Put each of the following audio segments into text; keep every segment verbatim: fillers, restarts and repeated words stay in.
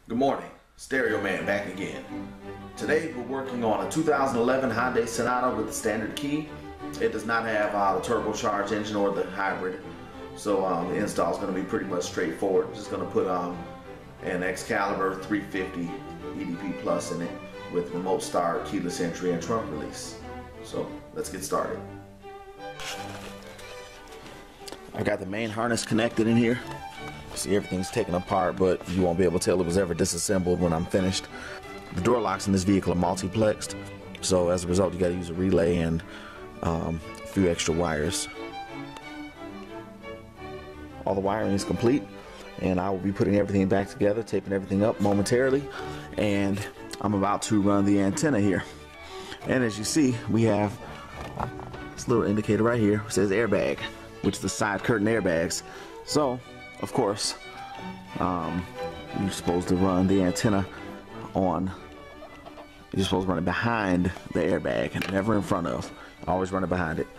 Good morning, Stereo Man back again. Today we're working on a two thousand eleven Hyundai Sonata with the standard key. It does not have uh, the turbocharged engine or the hybrid, so um, the install is going to be pretty much straightforward. Just going to put um, an Excalibur three fifty E D P Plus in it with remote start, keyless entry, and trunk release. So let's get started. I've got the main harness connected in here. See, everything's taken apart, but you won't be able to tell it was ever disassembled when I'm finished. The door locks in this vehicle are multiplexed, so as a result you got to use a relay and um, a few extra wires. All the wiring is complete, and I will be putting everything back together, taping everything up momentarily, and I'm about to run the antenna here. And as you see, we have this little indicator right here. It says airbag, which is the side curtain airbags. So of course, um, you're supposed to run the antenna on, you're supposed to run it behind the airbag, and never in front of. Always run it behind it.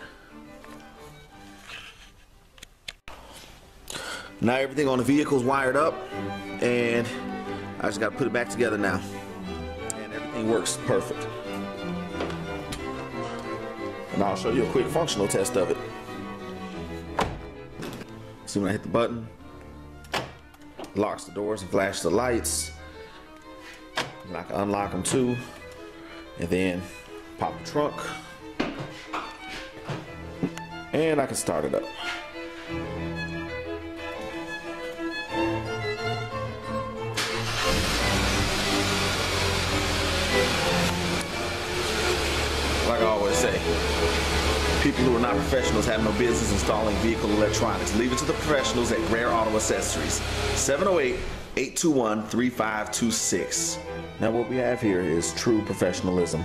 Now everything on the vehicle is wired up, and I just got to put it back together now. And everything works perfect. And I'll show you a quick functional test of it. See, when I hit the button, locks the doors and flashes the lights, and I can unlock them too, and then pop the trunk, and I can start it up. Like I always say, people who are not professionals have no business installing vehicle electronics. Leave it to the professionals at Greer Auto Accessories. seven oh eight, eight two one, three five two six. Now what we have here is true professionalism.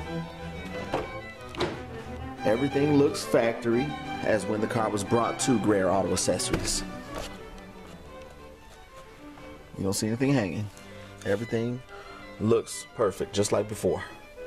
Everything looks factory as when the car was brought to Greer Auto Accessories. You don't see anything hanging. Everything looks perfect, just like before.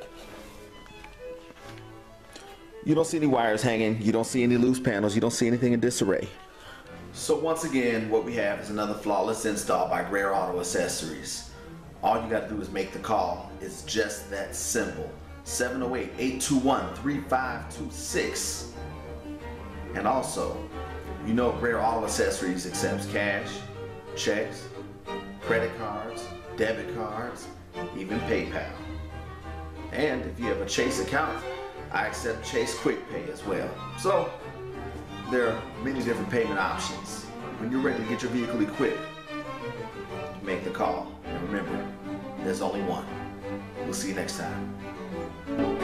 You don't see any wires hanging, you don't see any loose panels, you don't see anything in disarray. So once again, what we have is another flawless install by Greer Auto Accessories. All you gotta do is make the call. It's just that simple. seven oh eight, eight two one, three five two six. And also, you know Greer Auto Accessories accepts cash, checks, credit cards, debit cards, even PayPal. And if you have a Chase account, I accept Chase Quick Pay as well. So there are many different payment options. When you're ready to get your vehicle equipped, make the call. And remember, there's only one. We'll see you next time.